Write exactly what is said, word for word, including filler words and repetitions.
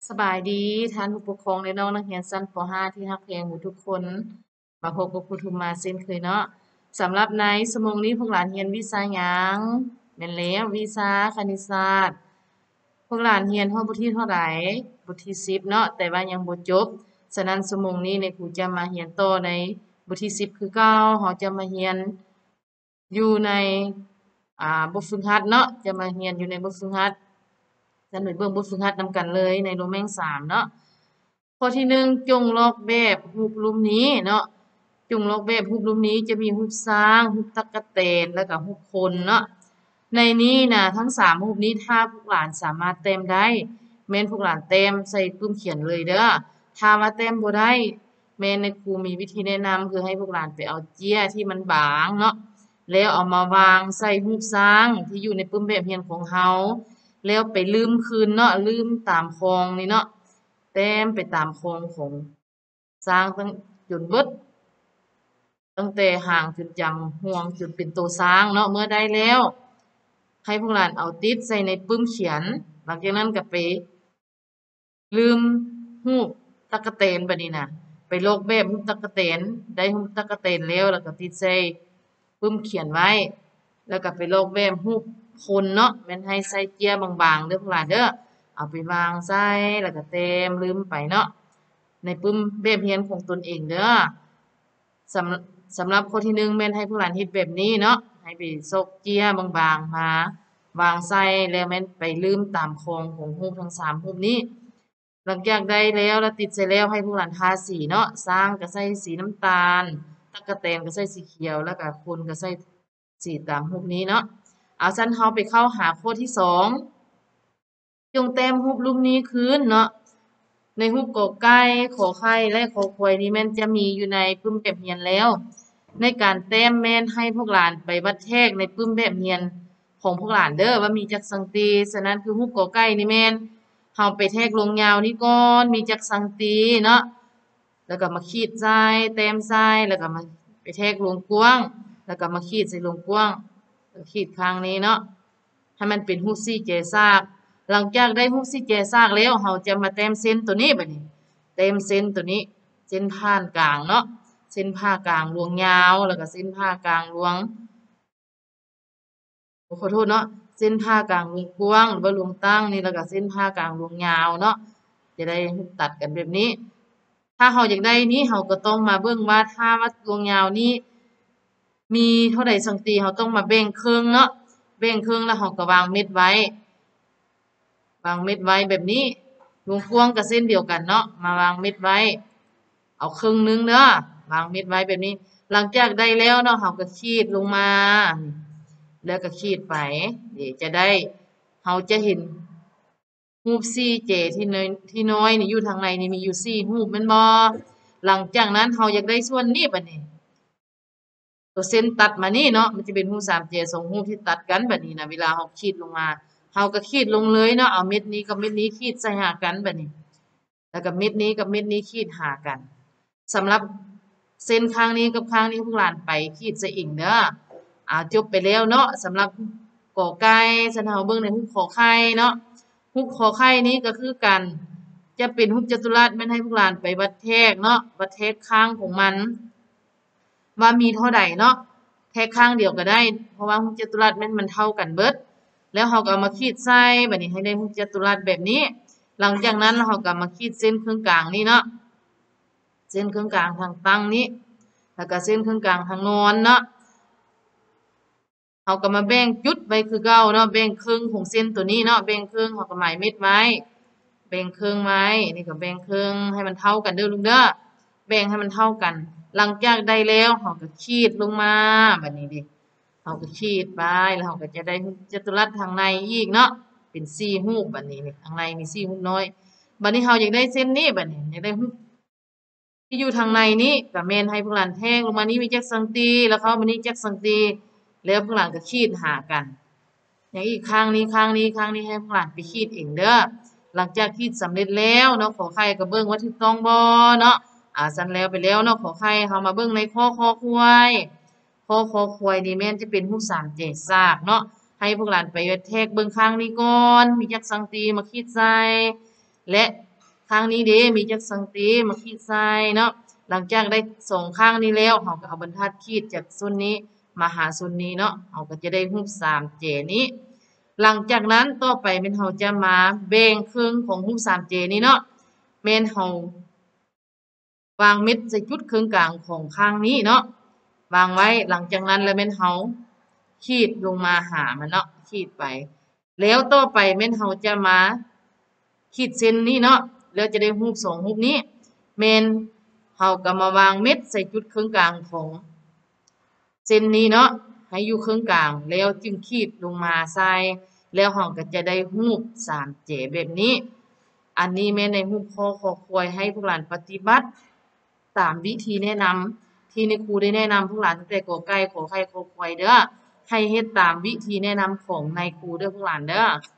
สบายดีท่านผู้ปกครองและน้องนักเรียนชั้นป .ห้า ที่รักแพงหมู่ทุกคนมาพบกับครูทุมมาเช่นเคยเนาะสำหรับในชั่วโมงนี้พวกหลานเรียนวิชาหยังแม่นแล้ววิชาคณิตศาสตร์พวกหลานเรียนฮอดบทที่เท่าใดบทที่สิบเนาะแต่ว่ายังบ่จบฉะนั้นชั่วโมงนี้เนี่ยครูจะมาเรียนต่อในบทที่สิบคือเก่าเราจะมาเรียนอยู่ในอ่าบทฝึกหัดเนาะจะมาเรียนอยู่ในบทฝึกหัด จะไปเบิ่งบทฝึกหัดนำกันเลยในโรแมงสามเนาะข้อที่หนึ่งจงลอกแบบรูปรูปนี้เนาะจงลอกแบบรูปรูปนี้จะมีรูปช้างรูปตั๊กแตนแล้วก็รูปคนเนาะในนี้นะทั้งสามรูปนี้ถ้าพวกหลานสามารถเต็มได้แม่นพวกหลานเต็มใส่ปึ้มเขียนเลยเด้อถ้าว่าเต็มบ่ได้แม่ในครูมีวิธีแนะนำคือให้พวกหลานไปเอาเจี้ยที่มันบางเนาะแล้วเอามาวางใส่รูปช้างที่อยู่ในปึ้มแบบเรียนของเฮา แล้วไปลืมคืนเนาะลืมตามคลองนี่เนาะแต้มไปตามคลองของสร้างตั้งจนเบิดตั้งแต่ห่างจนจำห่วงจนเป็นตัวสร้างเนาะเมื่อได้แล้วให้พวกหลานเอาติดใส่ในปึ้มเขียนหลังจากนั้นก็ไปลืมรูปตั๊กแตนบัดนี้น่ะไปลอกแบบรูปตั๊กแตนได้รูปตั๊กแตนแล้วแล้วก็ติดใส่ปึ้มเขียนไว้แล้วก็ไปลอกแบบรูปคนเนาะแม่นให้ใส่เจียบางๆเด้อพวกหลานเด้อเอาไปวางใส่แล้วก็เต็มลืมไปเนาะในปึ้มแบบเรียนของตนเองเด้อสำสำหรับข้อที่หนึ่งแม่นให้พวกหลานเฮ็ดแบบนี้เนาะให้ไปซกเจียบางๆมาวางใส่แล้วแม่นไปลืมตามคองของรูปทั้งสามรูปนี้ หลังจากได้แล้วแล้วติดเสร็จแล้วให้พวกหลานทาสีเนาะสร้างก็ใส่สีน้ำตาลตั๊กแตนก็ใส่สีเขียวแล้วก็คนก็ใส่สีตามรูปนี้เนาะเอาซั่นเฮาไปเข้าหาข้อที่สองจงแต้มรูปรูปนี้คืนเนาะในรูปกอไก่ขอไข่และขอควายนี่แม่นจะมีอยู่ในปึ้มแบบเรียนแล้วในการแต้มแม่นให้พวกหลานไปบัดแทกในปึ้มแบบเรียนของพวกหลานเด้อว่ามีจักสังตีฉะนั้นคือรูปกอไก่นี่แม่น เฮาไปแทกลงยาวนี่ก่อนมีจักสังตีเนาะแล้วก็มาขีดทรายแต้มทรายแล้วก็มาไปแทกลงกว้างแล้วก็มาขีดใส่ลงกว้างขีดข้างนี้เนาะให้มันเป็นรูปสี่แจซากหลังจากได้รูปสี่แจซากแล้วเฮาจะมาแต้มเส้นตัวนี้บัดนี้แต้มเส้นตัวนี้เส้นผ่านกลางเนาะเส้นผ่ากลางลวงยาวแล้วก็เส้นผ่ากลางลวง ขอโทษเนาะเส้นผ่ากลางวงกว้างหรือว่าวงตั้งนี่แล้วก็เส้นผ่ากลางวงยาวเนาะจะได้ตัดกันแบบนี้ถ้าเราอยากได้นี้เราก็ต้องมาเบิ่งว่าถ้าว่าวงยาวนี้มีเท่าใดสังตีเราต้องมาแบ่งครึ่งเนาะแบ่งครึ่งแล้วเราก็วางเม็ดไว้วางเม็ดไว้แบบนี้วงกว้างก็เส้นเดียวกันเนาะมาวางเม็ดไว้เอาครึ่งนึงเด้อวางเม็ดไว้แบบนี้หลังจากได้แล้วเนาะเราก็ขีดลงมา แล้วก็ขีดไปเดี๋ยวจะได้เราจะเห็นรูปสี่เจที่น้อยที่น้อยนี่อยู่ทางในนี่มีอยู่สี่รูปแม่นบ่หลังจากนั้นเราอยากได้ส่วนนี้บัดนี้ตัวเส้นตัดมานี่เนาะมันจะเป็นรูปสามเจสองรูปที่ตัดกันบัดนี้นะเวลาเราขีดลงมาเราก็ขีดลงเลยเนาะเอาเม็ดนี้กับเม็ดนี้ขีดใส่หากันบัดนี้แล้วก็เม็ดนี้กับเม็ดนี้ขีดหากันสำหรับเส้นข้างนี้กับข้างนี้พวกหลานไปขีดใส่อีกเด้อ อ่าจบไปแล้วเนาะสำหรับกอไก่ฉันเอาเบิ่งในฮุกขอไข่เนาะฮุกขอไข่นี้ก็คือกันจะเป็นฮุกจัตุรัสแม่นให้พวกหลานไปวัดแทกเนาะวัดแทกข้างของมันว่ามีเท่าใดเนาะแทกข้างเดียวก็ได้เพราะว่าฮุกจัตุรัสแม่นมันเท่ากันเบิดแล้วเราก็เอามาขีดใส่บัดนี้ให้ได้ฮุกจัตุรัสแบบนี้ หลังจากนั้นเราก็มาขีดเส้นครึ่งกลางนี่เนาะเส้นครึ่งกลางทางตั้งนี้แล้วก็เส้นครึ่งกลางทางนอนเนาะ เราก็มาแบ่งจุดไว้คือเก่าเนาะแบ่งครึ่งของเส้นตัวนี้เนาะแบ่งครึ่งเราก็หมายเม็ดไว้แบ่งครึ่งไว้นี่ก็แบ่งครึ่งให้มันเท่ากันเด้อลุงเด้อแบ่งให้มันเท่ากันหลังจากได้แล้วเราก็ขีดลงมาแบบนี้ดิเราก็ขีดไปแล้วเราก็จะได้จัตุรัสทางในอีกเนาะเป็นสี่รูปแบบนี้นี่ทางในมีสี่รูปน้อยบัดนี้เราอยากได้เส้นนี้แบบนี้อยากได้รูปที่อยู่ทางในนี้ก็แม่นให้พวกหลานแทงลงมานี่มีจักสังตีแล้วเขามานี่จักสังตี แล้วพวกหลานก็ขีดหากันอย่างอีกข้างนี้ข้างนี้ข้างนี้ให้พวกหลานไปขีดเองเด้อหลังจากขีดสำเร็จแล้วเนาะขอไข่ก็เบิ่งว่าถูกต้องบ่เนาะอ่าสั่นแล้วไปแล้วเนาะขอไข่เฮามาเบิ่งในข้อคอควายข้อคอควายนี่แม่นจะเป็นรูปสามแจกซากเนาะให้พวกหลานไปแทกเบิ่งข้างนี้ก่อนมีจักสังตีมาขีดใส่และข้างนี้เด้มีจักสังเตมาขีดใส่เนาะหลังจากได้สองข้างนี้แล้วเราก็เอาบรรทัดขีดจากส่วนนี้มาหาส่วนนี้เนาะเราก็จะได้รูปสามเจนี้หลังจากนั้นต่อไปแม่นเราจะมาแบ่งครึ่งของรูปสามเจนี้เนาะแม่นเราวางเม็ดใส่จุดครึ่งกลางของข้างนี้เนาะวางไว้หลังจากนั้นแล้วแม่นเราขีดลงมาหามันเนาะขีดไปแล้วต่อไปแม่นเราจะมาขีดเส้นนี้เนาะแล้วจะได้รูปสองรูปนี้แม่นเราก็มาวางเม็ดใส่จุดครึ่งกลางของเส้นนี้เนาะให้อยู่ครึ่งกลางแล้วจึงขีดลงมาใส่แล้วเราก็จะได้รูปสามเจแบบนี้อันนี้แม่ในรูปคอคอควายให้พวกหลานปฏิบัติตามวิธีแนะนำที่ในครูได้แนะนำพวกหลานตั้งแต่กอไก่ขอไข่ขอควายเด้อให้เฮ็ดตามวิธีแนะนำของนายครูเด้อพวกหลานเด้อ